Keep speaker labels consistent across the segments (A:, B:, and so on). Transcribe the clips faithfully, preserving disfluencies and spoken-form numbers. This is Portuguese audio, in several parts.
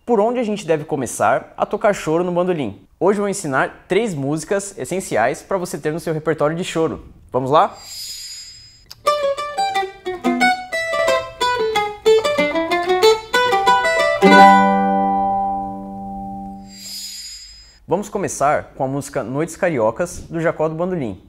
A: Por onde a gente deve começar a tocar choro no bandolim? Hoje eu vou ensinar três músicas essenciais para você ter no seu repertório de choro. Vamos lá? Vamos começar com a música Noites Cariocas, do Jacó do Bandolim.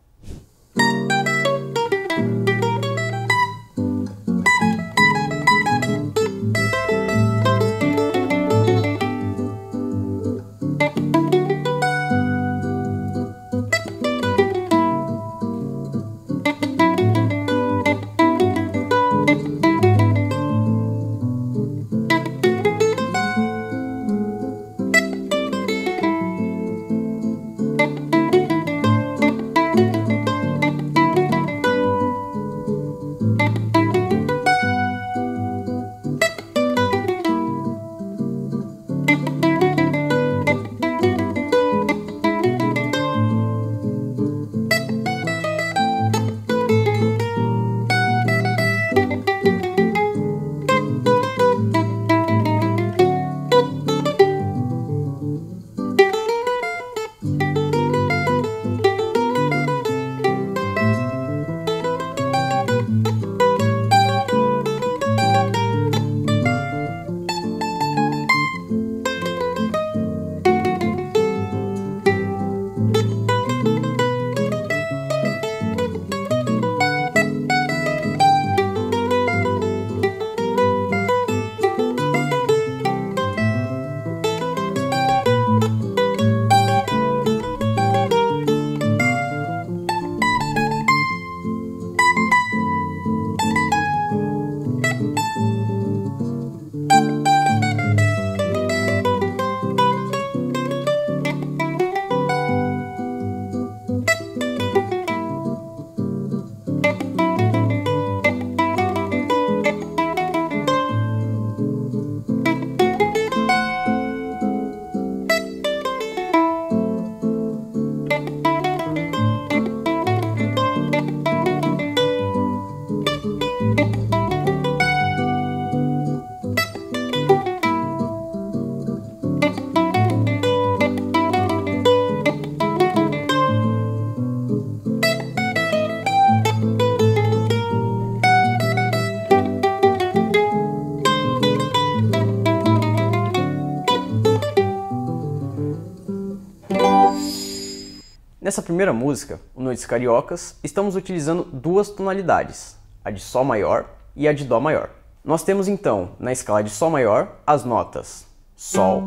A: Nessa primeira música, o Noites Cariocas, estamos utilizando duas tonalidades, a de Sol maior e a de Dó maior. Nós temos então, na escala de Sol maior, as notas Sol,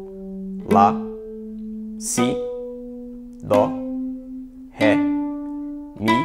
A: Lá, Si, Dó, Ré, Mi,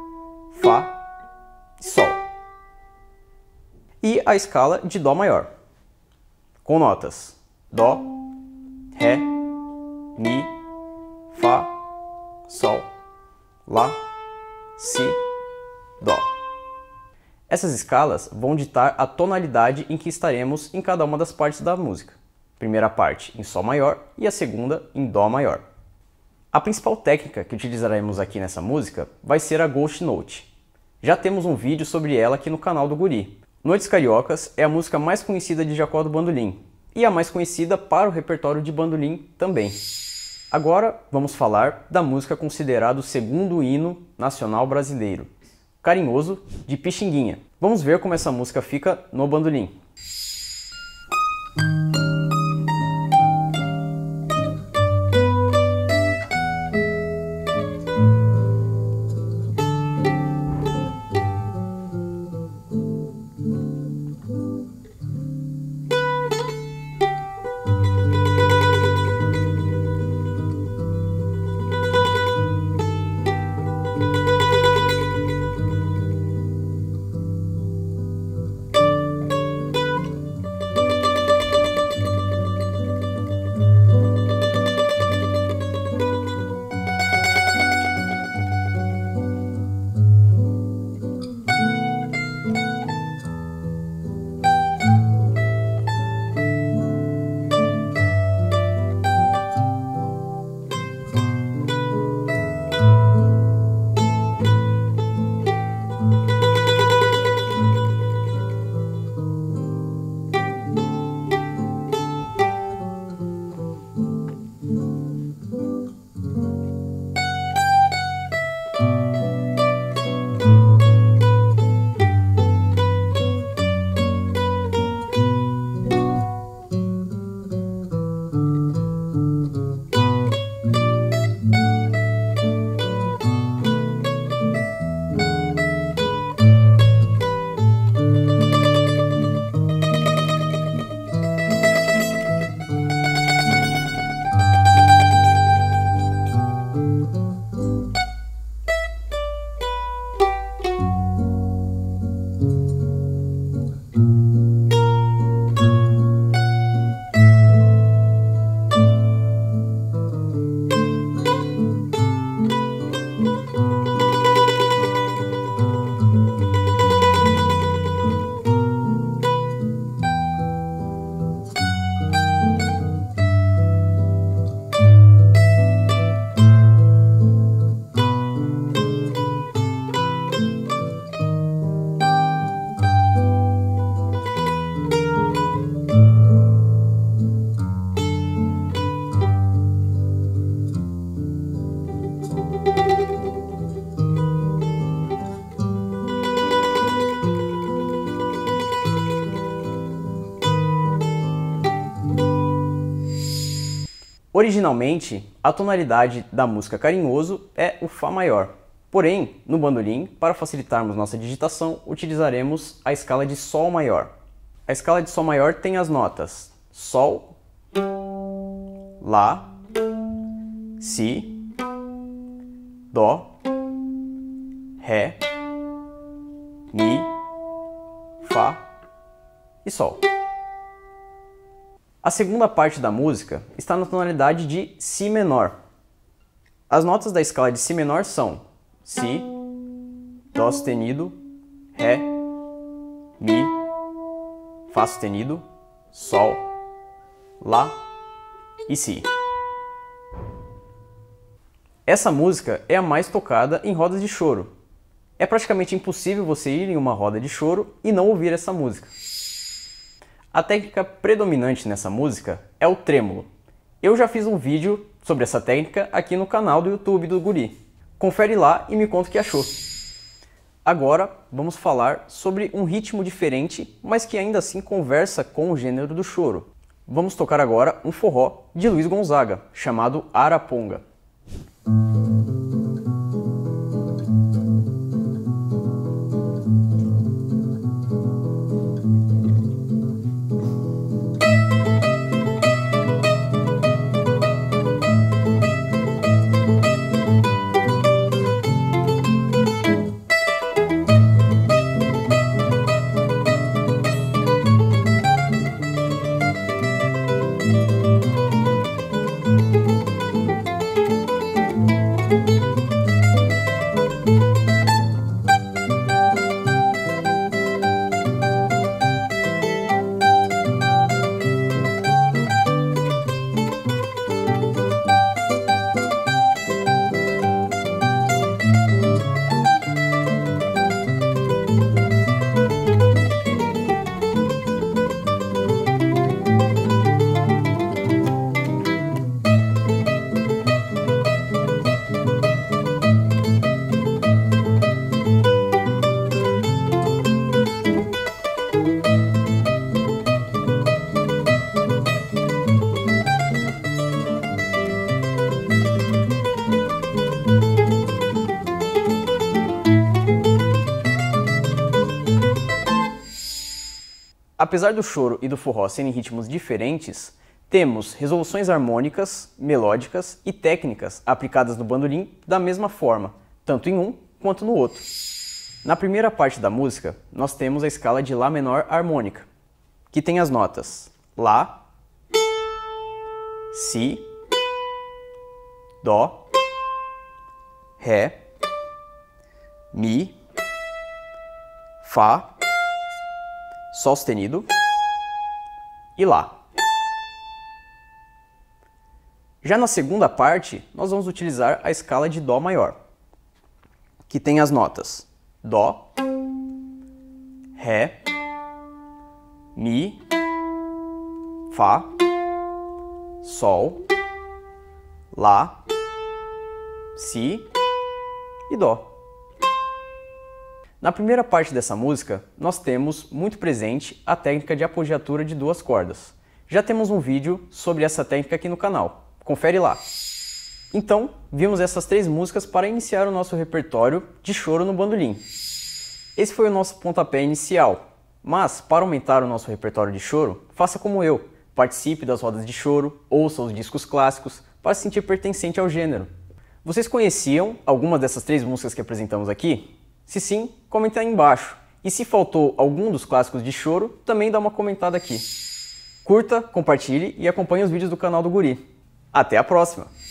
A: Fá e Sol. E a escala de Dó maior, com notas Dó, Ré, Mi, Fá, Sol, Lá, Si, Dó. Essas escalas vão ditar a tonalidade em que estaremos em cada uma das partes da música. Primeira parte em Sol maior e a segunda em Dó maior. A principal técnica que utilizaremos aqui nessa música vai ser a Ghost Note. Já temos um vídeo sobre ela aqui no canal do Guri. Noites Cariocas é a música mais conhecida de Jacó do Bandolim e a mais conhecida para o repertório de bandolim também. Agora vamos falar da música considerada o segundo hino nacional brasileiro, Carinhoso, de Pixinguinha. Vamos ver como essa música fica no bandolim. Originalmente, a tonalidade da música Carinhoso é o Fá maior. Porém, no bandolim, para facilitarmos nossa digitação, utilizaremos a escala de Sol maior. A escala de Sol maior tem as notas Sol, Lá, Si, Dó, Ré, Mi, Fá e Sol. A segunda parte da música está na tonalidade de Si menor. As notas da escala de Si menor são Si, Dó sustenido, Ré, Mi, Fá sustenido, Sol, Lá e Si. Essa música é a mais tocada em rodas de choro. É praticamente impossível você ir em uma roda de choro e não ouvir essa música. A técnica predominante nessa música é o trêmulo. Eu já fiz um vídeo sobre essa técnica aqui no canal do YouTube do Guri. Confere lá e me conta o que achou. Agora vamos falar sobre um ritmo diferente, mas que ainda assim conversa com o gênero do choro. Vamos tocar agora um forró de Luiz Gonzaga, chamado Araponga. Apesar do choro e do forró serem ritmos diferentes, temos resoluções harmônicas, melódicas e técnicas aplicadas no bandolim da mesma forma, tanto em um quanto no outro. Na primeira parte da música, nós temos a escala de Lá menor harmônica, que tem as notas Lá, Si, Dó, Ré, Mi, Fá, Sol sustenido e Lá. Já na segunda parte, nós vamos utilizar a escala de Dó maior, que tem as notas Dó, Ré, Mi, Fá, Sol, Lá, Si e Dó. Na primeira parte dessa música, nós temos muito presente a técnica de apogiatura de duas cordas. Já temos um vídeo sobre essa técnica aqui no canal, confere lá. Então, vimos essas três músicas para iniciar o nosso repertório de choro no bandolim. Esse foi o nosso pontapé inicial, mas para aumentar o nosso repertório de choro, faça como eu, participe das rodas de choro, ouça os discos clássicos para se sentir pertencente ao gênero. Vocês conheciam algumas dessas três músicas que apresentamos aqui? Se sim, comenta aí embaixo. E se faltou algum dos clássicos de choro, também dá uma comentada aqui. Curta, compartilhe e acompanhe os vídeos do canal do Guri. Até a próxima!